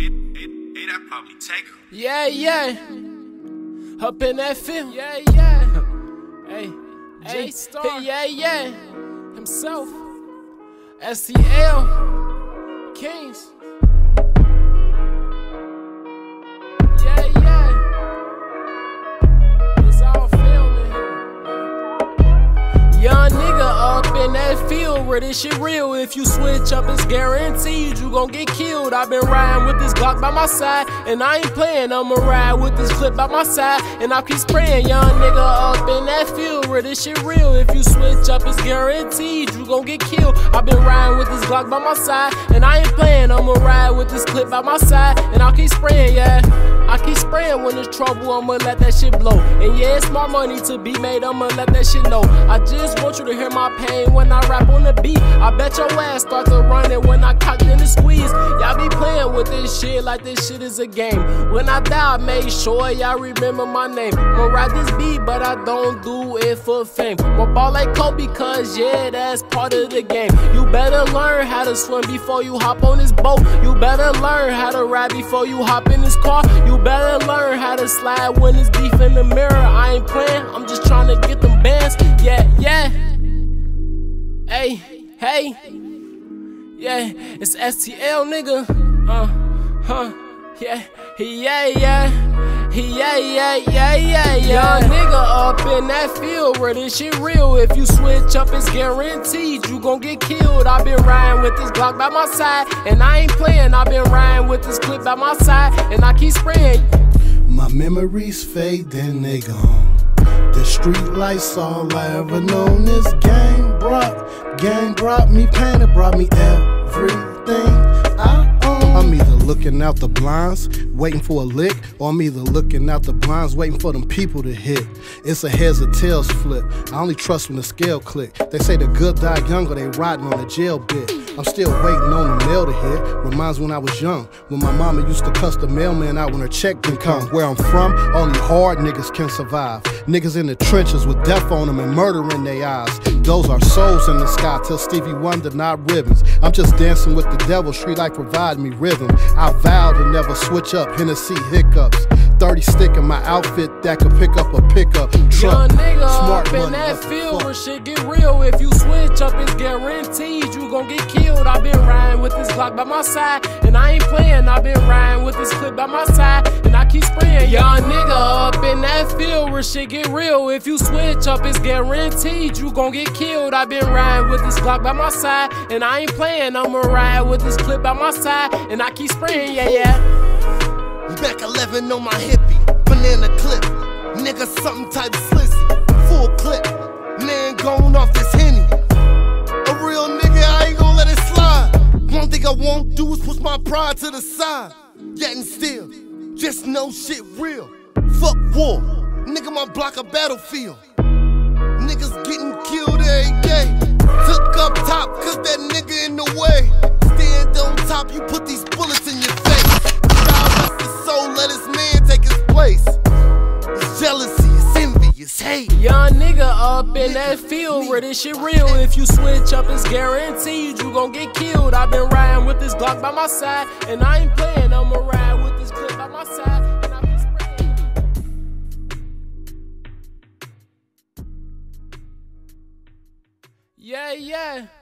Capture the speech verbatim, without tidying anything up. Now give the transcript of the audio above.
Hey, that probably take her. Yeah, yeah. Up in that film. Yeah, yeah. Hey, hey, Star. Yeah, yeah. Himself. S T L. Kings. Yeah, yeah. It's all filming here. Young nigga up in that field where this shit real. If you switch up, it's guaranteed you gon' get killed. I been riding with this Glock by my side, and I ain't playing. I'ma ride with this clip by my side, and I'll keep spraying. Young nigga up in that field where this shit real. If you switch up, it's guaranteed you gon' get killed. I been riding with this Glock by my side, and I ain't playing. I'ma ride with this clip by my side, and I'll keep spraying, yeah. I keep spraying when there's trouble, I'ma let that shit blow. And yeah, it's my money to be made, I'ma let that shit know. I just want you to hear my pain when I rap on the beat. I bet your ass start to run it when I cock in the squeeze. Y'all be playing with this shit like this shit is a game. When I die, I made sure y'all remember my name. I'ma ride this beat, but I don't do it for fame. My ball like Kobe, cause yeah, that's part of the game. You better learn how to swim before you hop on this boat. You better learn how to ride before you hop in this car. You better learn how to slide when it's beef in the mirror. I ain't playing, I'm just trying to get them bands. Yeah, yeah. Hey, hey. Yeah, it's S T L, nigga. Uh, huh. Yeah, yeah, yeah. Yeah, yeah, yeah, yeah, yeah. Young nigga up in that field where this shit real. If you switch up, it's guaranteed you gon' get killed. I been riding with this Glock by my side, and I ain't playing. I been riding with this clip by my side, and I keep spraying. My memories fade, then they gone. The street lights all I ever known. This game brought, game brought me pain. It brought me everything I own. I'm either looking out the blinds, waiting for a lick, or I'm either looking out the blinds, waiting for them people to hit. It's a heads or tails flip. I only trust when the scale click. They say the good die young, or they riding on the jail bit. I'm still waiting on the mail to hit. Reminds when I was young, when my mama used to cuss the mailman out when her check didn't come. Where I'm from, only hard niggas can survive. Niggas in the trenches with death on them and murder in their eyes. Those are souls in the sky, tell Stevie Wonder, not ribbons. I'm just dancing with the devil, street life provide me rhythm. I vow to never switch up, Hennessy hiccups. thirty stick in my outfit that could pick up a pickup truck. Young nigga Smart up in money, that field where shit get real. If you switch up, it's guaranteed you gon' get killed. I been riding with this Glock by my side, and I ain't playing. I been riding with this clip by my side, and I keep spraying. Young nigga up in that field where shit get real. If you switch up, it's guaranteed you gon' get killed. I been riding with this Glock by my side, and I ain't playing. I'ma ride with this clip by my side, and I keep spraying, yeah, yeah. Mac eleven on my hippie, banana clip, nigga something type slizzy, full clip, man going off this Henny. A real nigga, I ain't gon' let it slide. One thing I won't do is push my pride to the side. Yet and still, just know shit real. Fuck war, nigga my block a battlefield. Niggas getting killed every day. Took up top, cause that nigga in the way. Stand on top, you put these bullets in your face. Soul, let his man take his place. It's jealousy, it's envy, it's hate. Young nigga up in that field where this shit real. If you switch up, it's guaranteed you gon' get killed. I been riding with this Glock by my side, and I ain't playing. I'ma ride with this clip by my side, and I be spraying. Yeah, yeah.